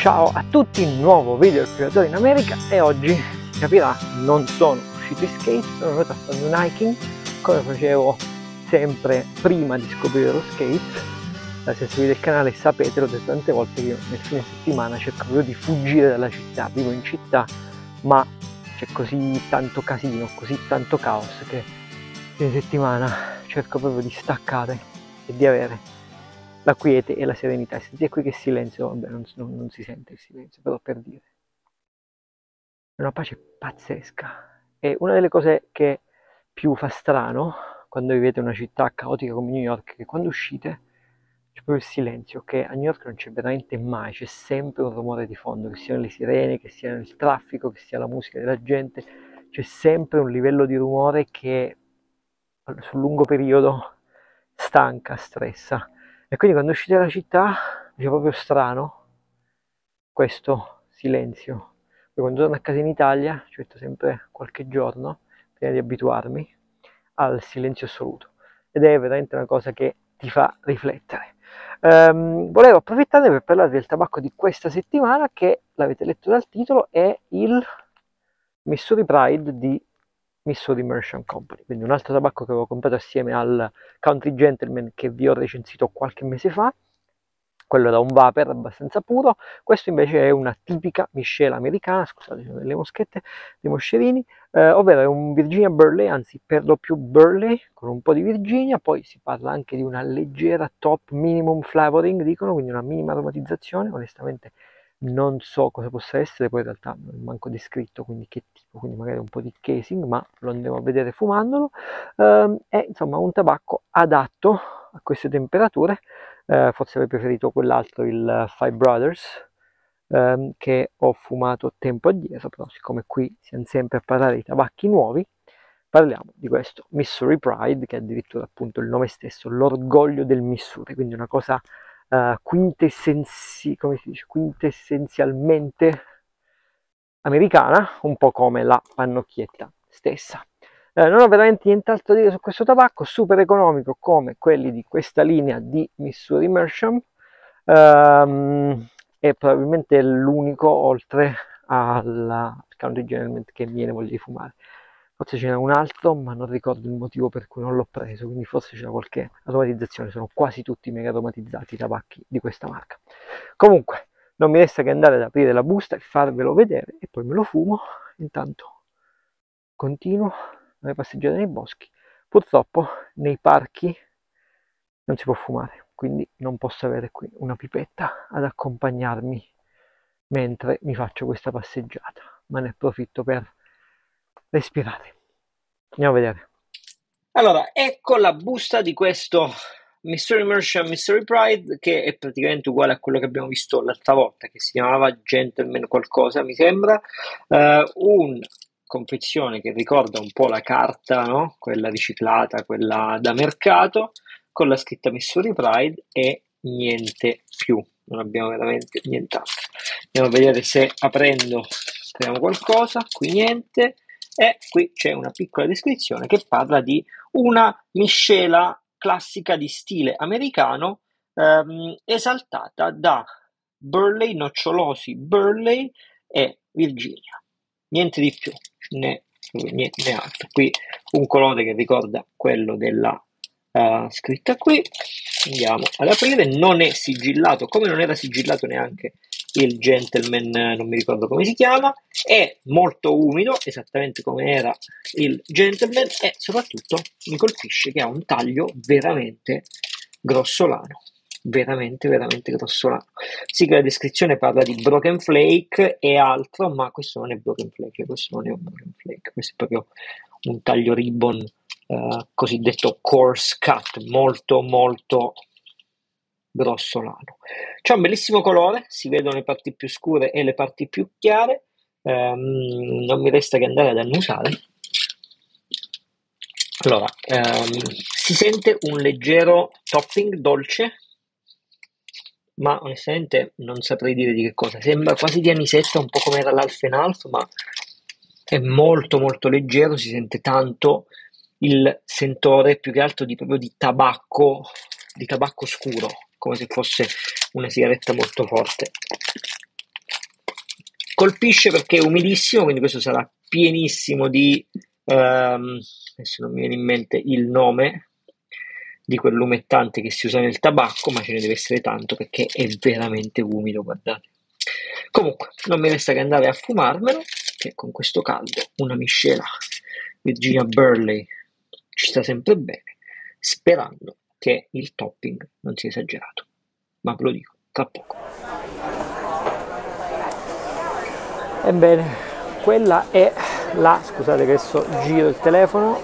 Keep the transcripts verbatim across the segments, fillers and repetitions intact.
Ciao a tutti, nuovo video del creatore in America e oggi, si capirà, non sono uscito in skate, sono andato a fare un hiking come facevo sempre prima di scoprire lo skate. Se seguite il canale sapete, l'ho detto tante volte, che io nel fine settimana cerco proprio di fuggire dalla città. Vivo in città ma c'è così tanto casino, così tanto caos che il fine settimana cerco proprio di staccare e di avere la quiete e la serenità. E sentite qui che silenzio, vabbè, non, non, non si sente il silenzio, però per dire, è una pace pazzesca. E una delle cose che più fa strano quando vivete in una città caotica come New York, è che quando uscite c'è proprio il silenzio, che a New York non c'è veramente mai, c'è sempre un rumore di fondo, che siano le sirene, che sia il traffico, che sia la musica della gente, c'è sempre un livello di rumore che sul lungo periodo stanca, stressa. E quindi quando uscite dalla città è proprio strano questo silenzio. Poi quando torno a casa in Italia ci metto sempre qualche giorno prima di abituarmi al silenzio assoluto, ed è veramente una cosa che ti fa riflettere. Um, volevo approfittare per parlarvi del tabacco di questa settimana, che l'avete letto dal titolo, è il Missouri Pride di Missouri Merchant Company, quindi un altro tabacco che avevo comprato assieme al Country Gentleman che vi ho recensito qualche mese fa. Quello era un vapor abbastanza puro, questo invece è una tipica miscela americana, scusate, sono delle moschette, dei moscerini, eh, ovvero è un Virginia Burley, anzi per lo più Burley, con un po' di Virginia. Poi si parla anche di una leggera top minimum flavoring, dicono, quindi una minima aromatizzazione. Onestamente non so cosa possa essere, poi in realtà non è manco descritto, quindi che tipo, quindi magari un po' di casing, ma lo andremo a vedere fumandolo. Eh, è insomma un tabacco adatto a queste temperature. Eh, forse avrei preferito quell'altro, il Five Brothers, ehm, che ho fumato tempo addietro, però siccome qui siamo sempre a parlare di tabacchi nuovi, parliamo di questo Missouri Pride, che è addirittura appunto il nome stesso, l'orgoglio del Missouri, quindi una cosa uh, quintessenzi, come si dice, quintessenzialmente americana, un po' come la pannocchietta stessa. Eh, non ho veramente nient'altro da dire su questo tabacco, super economico come quelli di questa linea di Missouri Merchant, ehm, e probabilmente l'unico oltre al Country Gentleman che mi viene voglia di fumare. Forse ce n'è un altro, ma non ricordo il motivo per cui non l'ho preso, quindi forse c'è qualche aromatizzazione. Sono quasi tutti mega aromatizzati i tabacchi di questa marca. Comunque non mi resta che andare ad aprire la busta e farvelo vedere e poi me lo fumo. Intanto continuo le passeggiate nei boschi. Purtroppo nei parchi non si può fumare, quindi non posso avere qui una pipetta ad accompagnarmi mentre mi faccio questa passeggiata, ma ne approfitto per respirare. Andiamo a vedere. Allora, ecco la busta di questo Missouri Merchant Missouri Pride, che è praticamente uguale a quello che abbiamo visto l'altra volta, che si chiamava Gentleman qualcosa, mi sembra. Uh, un confezione che ricorda un po' la carta, no? Quella riciclata, quella da mercato, con la scritta Missouri Pride e niente più. Non abbiamo veramente nient'altro. Andiamo a vedere se aprendo troviamo qualcosa. Qui niente. E qui c'è una piccola descrizione che parla di una miscela classica di stile americano, ehm, esaltata da Burley, nocciolosi Burley e Virginia. Niente di più, né, né, né altro. Qui un colore che ricorda quello della uh, scritta qui. Andiamo ad aprire. Non è sigillato, come non era sigillato neanche il Gentleman, non mi ricordo come si chiama. È molto umido, esattamente come era il Gentleman, e soprattutto mi colpisce che ha un taglio veramente grossolano, veramente veramente grossolano. Sì che la descrizione parla di broken flake e altro, ma questo non è broken flake, questo non è un broken flake, questo è proprio un taglio ribbon, eh, cosiddetto coarse cut, molto molto grossolano. C'è un bellissimo colore, si vedono le parti più scure e le parti più chiare. Um, non mi resta che andare ad annusare. Allora, um, si sente un leggero topping dolce, ma onestamente non saprei dire di che cosa. Sembra quasi di anisetta, un po' come era l'Alf and Half, ma è molto molto leggero, si sente tanto il sentore più che altro di proprio di tabacco, di tabacco scuro, come se fosse una sigaretta molto forte. colpisce perché è umidissimo, quindi questo sarà pienissimo di, ehm, adesso non mi viene in mente il nome di quell'umettante che si usa nel tabacco, ma ce ne deve essere tanto perché è veramente umido, guardate. Comunque, non mi resta che andare a fumarmelo, che con questo caldo una miscela Virginia Burley ci sta sempre bene, sperando che il topping non sia esagerato, ma ve lo dico tra poco. Ebbene, quella è la, scusate che adesso giro il telefono,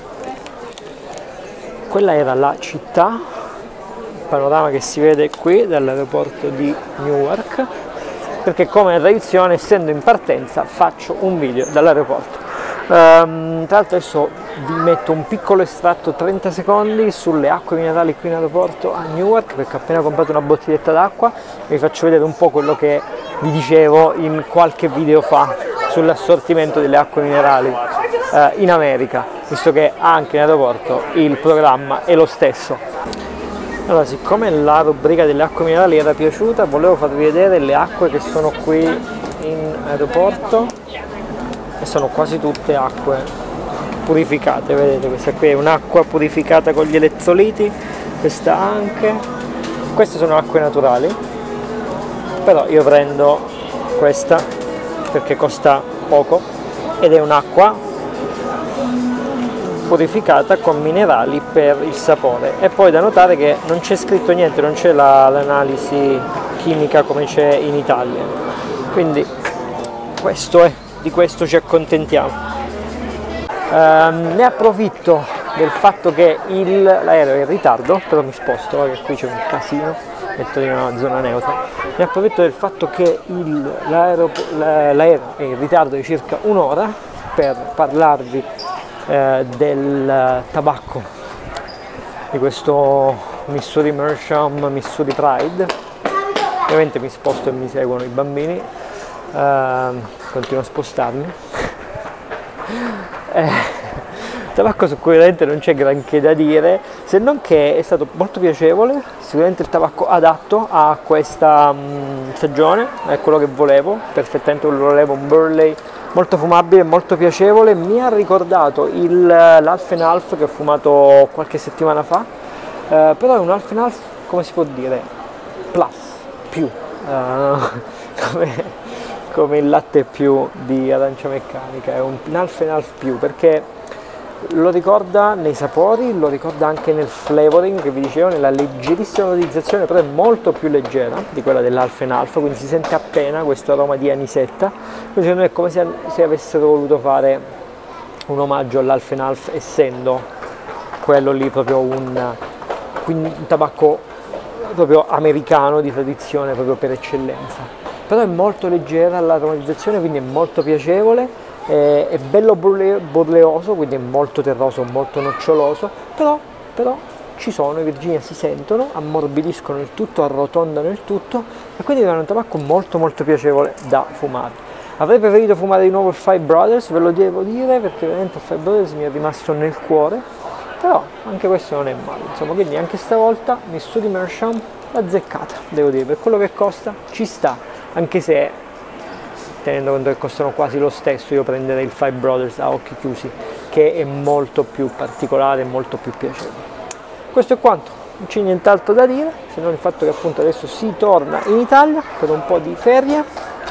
quella era la città, il panorama che si vede qui dall'aeroporto di Newark, perché come tradizione, essendo in partenza, faccio un video dall'aeroporto. Um, tra l'altro adesso vi metto un piccolo estratto trenta secondi sulle acque minerali qui in aeroporto a Newark, perché ho appena comprato una bottiglietta d'acqua e vi faccio vedere un po' quello che vi dicevo in qualche video fa sull'assortimento delle acque minerali eh, in America, visto che anche in aeroporto il programma è lo stesso. Allora, siccome la rubrica delle acque minerali era piaciuta, volevo farvi vedere le acque che sono qui in aeroporto, e sono quasi tutte acque purificate. Vedete, questa qui è un'acqua purificata con gli elettroliti, questa anche. Queste sono acque naturali, però io prendo questa perché costa poco ed è un'acqua purificata con minerali per il sapore. E poi da notare che non c'è scritto niente, non c'è la, l'analisi chimica come c'è in Italia, quindi questo è, di questo ci accontentiamo. Um, ne approfitto del fatto che il, l'aereo è in ritardo, però mi sposto perché qui c'è un casino, metto in una zona neutra. Ne approfitto del fatto che il, l'aereo, l'aereo è in ritardo di circa un'ora per parlarvi eh, del tabacco, di questo Missouri Meerschaum Missouri Pride. Ovviamente mi sposto e mi seguono i bambini, eh, continuo a spostarmi. eh, tabacco su cui veramente non c'è granché da dire, se non che è stato molto piacevole, sicuramente il tabacco adatto a questa mh, stagione, è quello che volevo, perfettamente quello che volevo, un Burley molto fumabile, molto piacevole. Mi ha ricordato il, l'Half and Half che ho fumato qualche settimana fa, eh, però è un Half and Half, come si può dire, plus, più, uh, come, come il latte più di Arancia Meccanica, è un Half and Half più, perché lo ricorda nei sapori, lo ricorda anche nel flavoring che vi dicevo, nella leggerissima aromatizzazione, però è molto più leggera di quella dell'Half and Half, quindi si sente appena questo aroma di anisetta. Quindi secondo me è come se, se avessero voluto fare un omaggio all'Half and Half, essendo quello lì proprio un, un tabacco proprio americano di tradizione proprio per eccellenza. Però è molto leggera l'aromatizzazione, quindi è molto piacevole. È bello borleoso, quindi è molto terroso, molto noccioloso, però, però ci sono, i Virginia si sentono, ammorbidiscono il tutto, arrotondano il tutto e quindi è un tabacco molto molto piacevole da fumare. Avrei preferito fumare di nuovo il Five Brothers, ve lo devo dire, perché veramente il Five Brothers mi è rimasto nel cuore, però anche questo non è male, insomma, quindi anche stavolta Missouri Meerschaum azzeccata, devo dire, per quello che costa ci sta, anche se tenendo conto che costano quasi lo stesso, io prenderei il Five Brothers a occhi chiusi, che è molto più particolare e molto più piacevole. Questo è quanto, non c'è nient'altro da dire, se non il fatto che appunto adesso si torna in Italia per un po' di ferie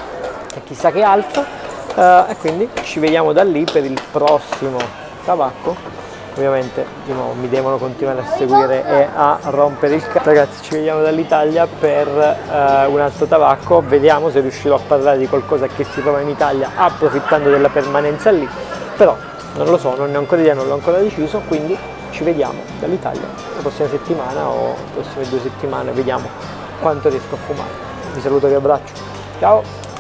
e chissà che altro, uh, e quindi ci vediamo da lì per il prossimo tabacco. Ovviamente di nuovo mi devono continuare a seguire e a rompere il cazzo. Ragazzi, ci vediamo dall'Italia per uh, un altro tabacco, vediamo se riuscirò a parlare di qualcosa che si trova in Italia approfittando della permanenza lì, però non lo so, non ne ho ancora idea, non l'ho ancora deciso, quindi ci vediamo dall'Italia la prossima settimana o le prossime due settimane, vediamo quanto riesco a fumare. Vi saluto e vi abbraccio, ciao!